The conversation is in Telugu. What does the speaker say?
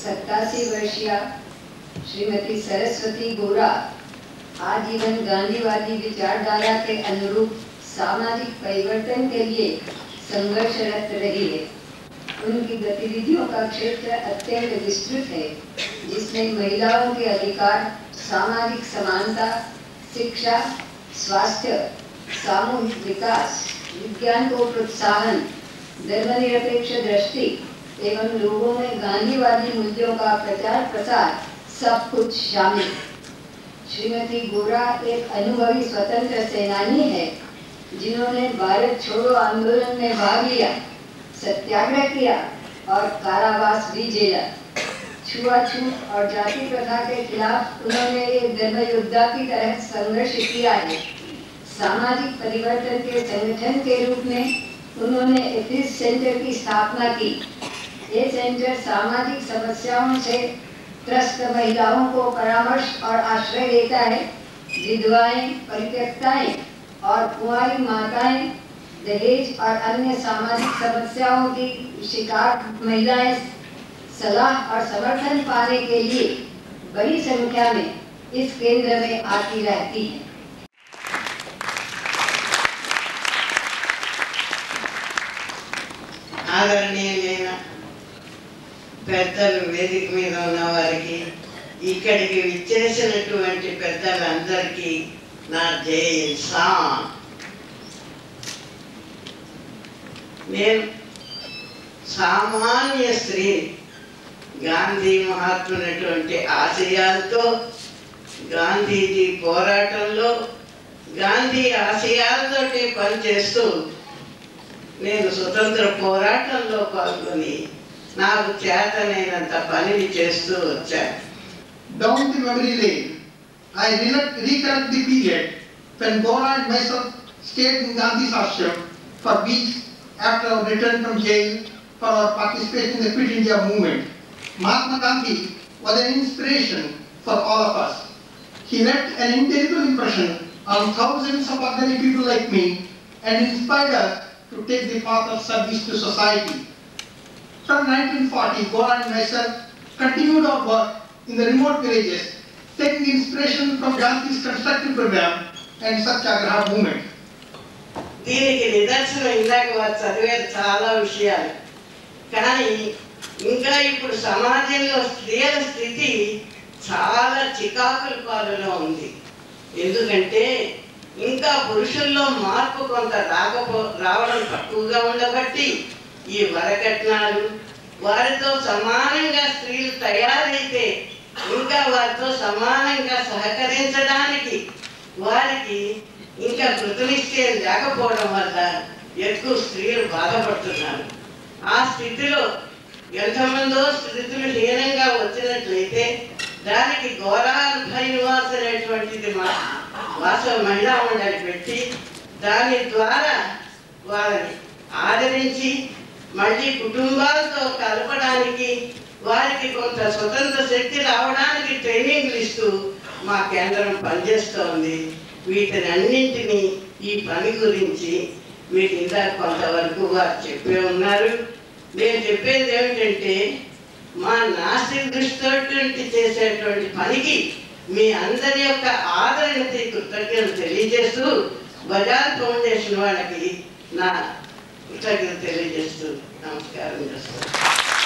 87 वर्षीय श्रीमती सरस्वती गोरा आजीवन गांधीवादी विचारधारा के अनुरूप सामाजिक परिवर्तन के लिए संघर्षरत रही है। उनकी गतिविधियों का क्षेत्र अत्यंत विस्तृत है, जिसमें महिलाओं के अधिकार, सामाजिक समानता, शिक्षा, स्वास्थ्य, सामूहिक विकास, विज्ञान को प्रोत्साहन, धर्मनिरपेक्ष दृष्टि एवं लोगों में गांधीवादी मूल्यों का प्रचार प्रसार सब कुछ शामिल। श्रीमती गोरा एक अनुभवी स्वतंत्र सेनानी है, जिन्होंने भारत छोड़ो आंदोलन में भाग लिया, सत्याग्रह किया और कारावास भी झेला। छुआछूत और जाति प्रथा के खिलाफ उन्होंने एक धर्म योद्धा की तरह संघर्ष किया है। सामाजिक परिवर्तन के संगठन के रूप में उन्होंने एथिस सेंटर की स्थापना की। ये सेंटर सामाजिक समस्याओं से त्रस्त महिलाओं को परामर्श और आश्रय देता है। विधवाएं, परित्यक्ताएं और कुंवारी माताएं, दहेज और अन्य सामाजिक समस्याओं की शिकार महिलाएं सलाह और समर्थन पाने के लिए बड़ी संख्या में इस केंद्र में आती रहती हैं। ఆదరణీయులైన పెద్దలు వేదిక మీద ఉన్న వారికి, ఇక్కడికి విచ్చేసినటువంటి పెద్దలందరికీ నా జై హింద్. నేను సామాన్య స్త్రీ, గాంధీ మహాత్మునటువంటి ఆశయాలతో, గాంధీజీ పోరాటంలో గాంధీ ఆశయాలతోటి పనిచేస్తూ నేను స్వతంత్ర పోరాటంలో పాల్గొని నాకు చేతనైనంత పనిని చేస్తూ వచ్చాను. Down the memory lane, I recollect the period when Gora and myself stayed in Gandhi's ashram for weeks after our return from jail for our participation in the Quit India movement. Mahatma Gandhi was an inspiration for all of us. He left an indelible impression on thousands of ordinary people like me and inspired us to take the path of service to society. From 1940, Gora and myself continued our work in the remote villages, taking inspiration from Gandhi's constructive program and Satyagraha movement. దీనికి నిదర్శనం ఇందాక వారు చదివేది చాలా విషయాలు. కానీ ఇంకా ఇప్పుడు సమాజంలో స్త్రీల స్థితి చాలా చికాకుల పాలలో ఉంది. ఎందుకంటే ఇంకా పురుషుల్లో మార్పు కొంత రావడం తక్కువగా ఉండబట్టి ఈ వరకట్నాలు, వారితో సమానంగా స్త్రీలు తయారైతే ఇంకా వారితో సమానంగా సహకరించడానికి వారికి ఇంకా కృతనిశ్చయం లేకపోవడం వల్ల ఎక్కువ స్త్రీలు బాధపడుతున్నారు. ఆ స్థితిలో ఎంతమందో స్థితులు హీనంగా వచ్చినట్లయితే దానికి గోరా నివాస్ అనేటువంటిది మహిళా మండలి పెట్టి దాని ద్వారా వారిని ఆదరించి మళ్ళీ కుటుంబాలతో కలపడానికి, వారికి కొంత స్వతంత్ర శక్తి రావడానికి ట్రైనింగ్లు ఇస్తూ మా కేంద్రం పనిచేస్తోంది. వీటినన్నింటినీ, ఈ పని గురించి మీకు ఇందాక కొంతవరకు వారు చెప్పే ఉన్నారు. నేను చెప్పేది ఏమిటంటే, మా నాస్తిక దృష్టితోటి చేసేటువంటి పనికి మీ అందరి యొక్క ఆదరణకి కృతజ్ఞతలు తెలియజేస్తూ, బజాజ్ ఫౌండేషన్ వాళ్ళకి నా కృతజ్ఞతలు తెలియజేస్తూ నమస్కారం చేస్తాను.